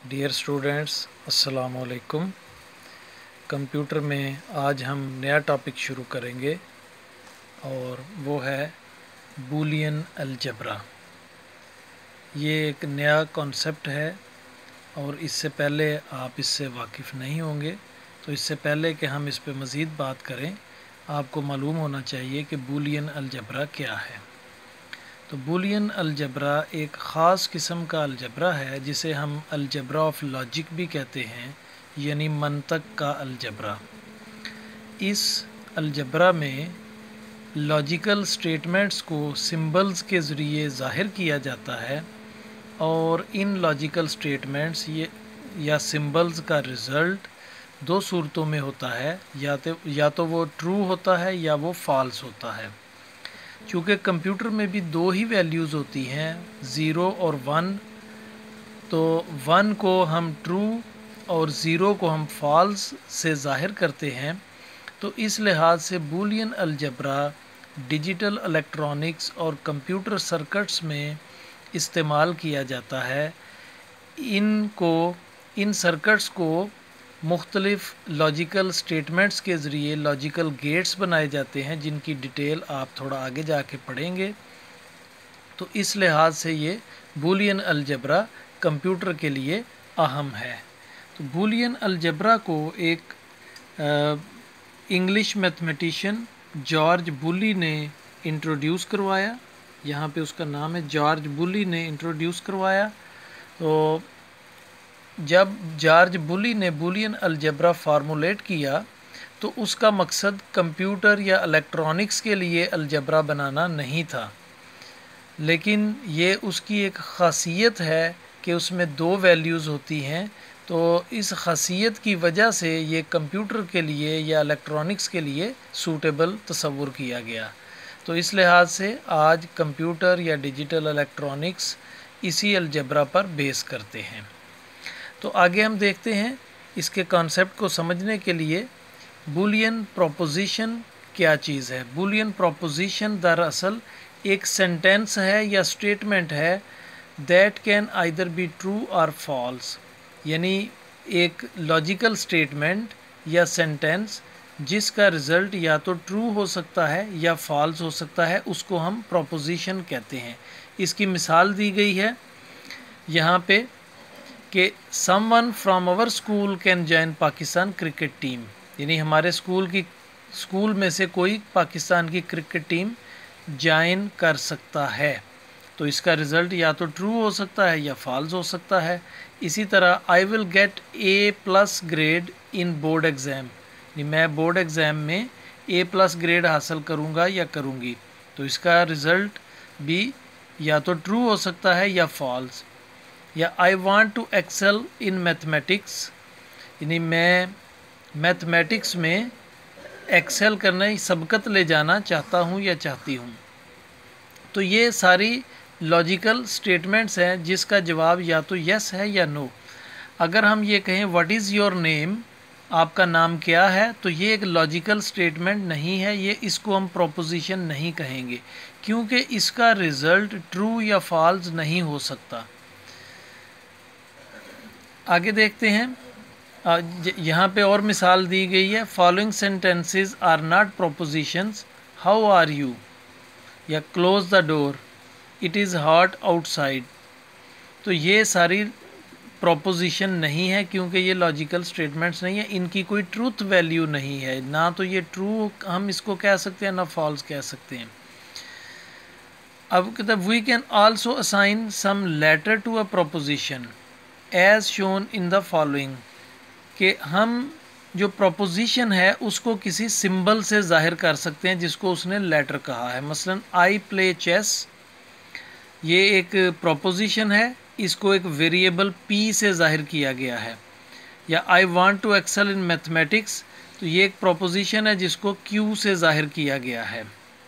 Dear students, अस्सलाम वालेकुम। Computer में आज हम नया टॉपिक शुरू करेंगे और वो है बूलियन अलजेब्रा। ये एक नया कॉन्सेप्ट है और इससे पहले आप इससे वाकिफ़ नहीं होंगे, तो इससे पहले कि हम इस पे मज़ीद बात करें आपको मालूम होना चाहिए कि बूलियन अलजेब्रा क्या है। तो बूलियन अलजेब्रा एक ख़ास किस्म का अलजेब्रा है जिसे हम अलजेब्रा ऑफ लॉजिक भी कहते हैं, यानी मंतक का अलजेब्रा। इस अलजेब्रा में लॉजिकल स्टेटमेंट्स को सिंबल्स के ज़रिए ज़ाहिर किया जाता है और इन लॉजिकल स्टेटमेंट्स या सिंबल्स का रिज़ल्ट दो सूरतों में होता है, या तो वो ट्रू होता है या वो फ़ाल्स होता है। चूँकि कंप्यूटर में भी दो ही वैल्यूज़ होती हैं, 0 और 1, तो 1 को हम ट्रू और 0 को हम फॉल्स से ज़ाहिर करते हैं। तो इस लिहाज से बूलियन अलजेब्रा डिजिटल इलेक्ट्रॉनिक्स और कंप्यूटर सर्किट्स में इस्तेमाल किया जाता है। इन सर्किट्स को मुख्तलिफ़ लॉजिकल स्टेटमेंट्स के ज़रिए लॉजिकल गेट्स बनाए जाते हैं, जिनकी डिटेल आप थोड़ा आगे जाके पढ़ेंगे। तो इस लिहाज से ये बूलियन अलजेब्रा कंप्यूटर के लिए अहम है। तो बूलियन अलजेब्रा को एक इंग्लिश मैथमेटिशियन जॉर्ज बुली ने इंट्रोड्यूस करवाया। यहाँ पे उसका नाम है, जॉर्ज बुली ने इंट्रोड्यूस करवाया। तो जब जॉर्ज बुली ने बूलियन अलजेब्रा फार्मूलेट किया तो उसका मकसद कंप्यूटर या इलेक्ट्रॉनिक्स के लिए अलजेब्रा बनाना नहीं था, लेकिन ये उसकी एक ख़ासियत है कि उसमें दो वैल्यूज़ होती हैं। तो इस ख़ासियत की वजह से ये कंप्यूटर के लिए या इलेक्ट्रॉनिक्स के लिए सूटेबल तस्वुर किया गया। तो इस लिहाज से आज कंप्यूटर या डिजिटल इलेक्ट्रॉनिक्स इसी अलजेब्रा पर बेस करते हैं। तो आगे हम देखते हैं इसके कॉन्सेप्ट को समझने के लिए बूलियन प्रोपोजिशन क्या चीज़ है। बूलियन प्रोपोजिशन दरअसल एक सेंटेंस है या स्टेटमेंट है that can either be true और फॉल्स, यानी एक लॉजिकल स्टेटमेंट या सेंटेंस जिसका रिज़ल्ट या तो ट्रू हो सकता है या फॉल्स हो सकता है, उसको हम प्रोपोजिशन कहते हैं। इसकी मिसाल दी गई है यहाँ पे कि someone from our school can join Pakistan cricket team, यानी हमारे स्कूल में से कोई पाकिस्तान की क्रिकेट टीम ज्वाइन कर सकता है। तो इसका रिज़ल्ट या तो ट्रू हो सकता है या फॉल्स हो सकता है। इसी तरह I will get A+ grade in board exam, मैं बोर्ड एग्ज़ाम में A+ ग्रेड हासिल करूँगा या करूँगी। तो इसका रिज़ल्ट भी या तो ट्रू हो सकता है या फॉल्स। या I want to excel in mathematics, यानी मैं मैथमेटिक्स में एक्सेल करना, सबकत ले जाना चाहता हूँ या चाहती हूँ। तो ये सारी लॉजिकल स्टेटमेंट्स हैं जिसका जवाब या तो यस है या नो। अगर हम ये कहें व्हाट इज़ योर नेम, आपका नाम क्या है, तो ये एक लॉजिकल स्टेटमेंट नहीं है, ये इसको हम प्रोपोजिशन नहीं कहेंगे क्योंकि इसका रिज़ल्ट ट्रू या फॉल्स नहीं हो सकता। आगे देखते हैं, यहाँ पे और मिसाल दी गई है, following sentences are not propositions, how are you, या close the door, it is hot outside. तो ये सारी प्रोपोजिशन नहीं है क्योंकि ये लॉजिकल स्टेटमेंट्स नहीं है, इनकी कोई ट्रूथ वैल्यू नहीं है, ना तो ये ट्रू हम इसको कह सकते हैं ना फॉल्स कह सकते हैं। अब कहते हैं we can also assign some letter to a proposition as shown in the following, कि हम जो प्रोपोजिशन है उसको किसी सिंबल से ज़ाहिर कर सकते हैं जिसको उसने लेटर कहा है। मसलन आई प्ले चेस, ये एक प्रोपोजिशन है, इसको एक वेरिएबल p से ज़ाहिर किया गया है। या I want to excel in mathematics, तो ये एक प्रोपोजिशन है जिसको q से ज़ाहिर किया गया है।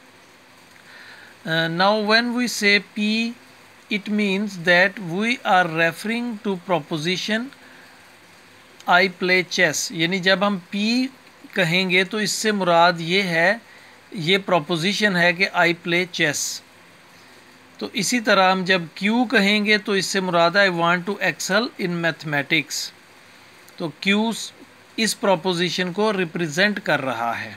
Now when we say p, it means that we are referring to proposition I play chess, यानी जब हम P कहेंगे तो इससे मुराद ये है, ये प्रोपोजिशन है कि I play chess। तो इसी तरह हम जब Q कहेंगे तो इससे मुराद है I want to excel in mathematics. तो Q इस प्रोपोजिशन को रिप्रेजेंट कर रहा है।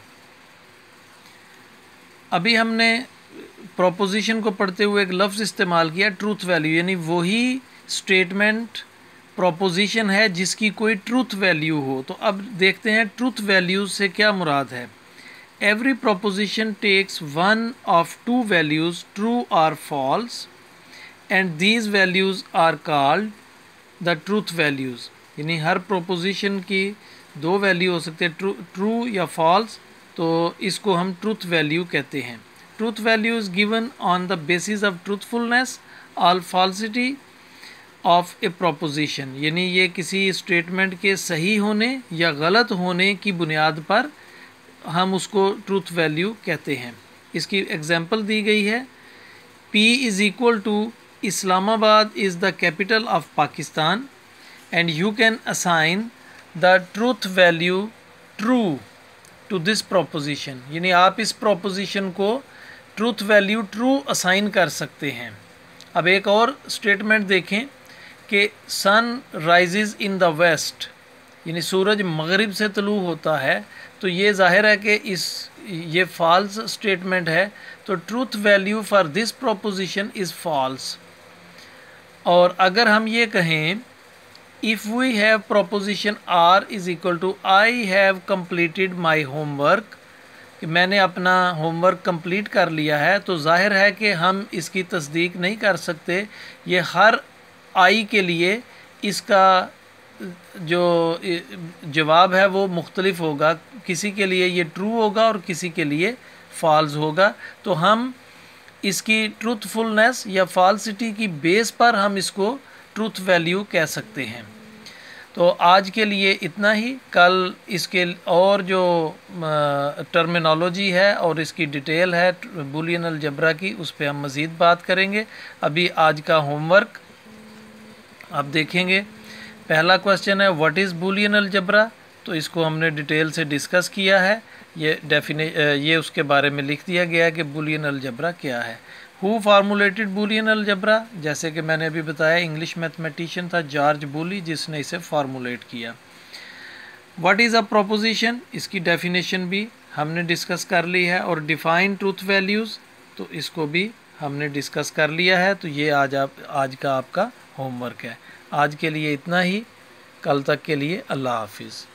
अभी हमने प्रोपोजिशन को पढ़ते हुए एक लफ्ज़ इस्तेमाल किया ट्रूथ वैल्यू, यानी वही स्टेटमेंट प्रोपोजिशन है जिसकी कोई ट्रूथ वैल्यू हो। तो अब देखते हैं ट्रूथ वैल्यू से क्या मुराद है। Every proposition takes one of two values true और false and these values are called the truth values. यानी हर प्रोपोजिशन की दो वैल्यू हो सकते हैं, ट्रू या फॉल्स, तो इसको हम ट्रूथ वैल्यू कहते हैं। Truth value is given on the basis of truthfulness और फॉल्सिटी ऑफ ए प्रोपोजिशन, यानी ये किसी स्टेटमेंट के सही होने या गलत होने की बुनियाद पर हम उसको ट्रूथ वैल्यू कहते हैं। इसकी एग्जांपल दी गई है, P is equal to Islamabad is the capital of Pakistan and you can assign the truth value true to this proposition. यानी आप इस प्रोपोजिशन को ट्रूथ वैल्यू ट्रू असाइन कर सकते हैं। अब एक और स्टेटमेंट देखें कि सन राइजेज़ इन द वेस्ट, यानी सूरज मगरिब से तलू होता है, तो ये जाहिर है कि ये फॉल्स स्टेटमेंट है। तो truth value for this proposition is false. और अगर हम ये कहें if we have proposition R is equal to I have completed my homework, कि मैंने अपना होमवर्क कंप्लीट कर लिया है, तो जाहिर है कि हम इसकी तस्दीक नहीं कर सकते। ये हर आई के लिए इसका जो जवाब है वो मुख्तलिफ होगा, किसी के लिए ये ट्रू होगा और किसी के लिए फॉल्स होगा। तो हम इसकी ट्रूथफुलनेस या फॉल्सिटी की बेस पर हम इसको ट्रूथ वैल्यू कह सकते हैं। तो आज के लिए इतना ही। कल इसके और जो टर्मिनोलॉजी है और इसकी डिटेल है बूलियन अलजबरा की, उस पर हम मज़ीद बात करेंगे। अभी आज का होमवर्क आप देखेंगे। पहला क्वेश्चन है व्हाट इज़ बूलियन अलजबरा, तो इसको हमने डिटेल से डिस्कस किया है। ये उसके बारे में लिख दिया गया है कि बूलियन अलजबरा क्या है। हु फार्मूलेटेड बूलियन अलजबरा, जैसे कि मैंने अभी बताया इंग्लिश मैथमेटिशियन था जॉर्ज बूली जिसने इसे फार्मूलेट किया। व्हाट इज़ अ प्रोपोजिशन, इसकी डेफिनेशन भी हमने डिस्कस कर ली है। और डिफ़ाइन ट्रूथ वैल्यूज़, तो इसको भी हमने डिस्कस कर लिया है। तो ये आज का आपका होमवर्क है। आज के लिए इतना ही, कल तक के लिए अल्लाह हाफिज़।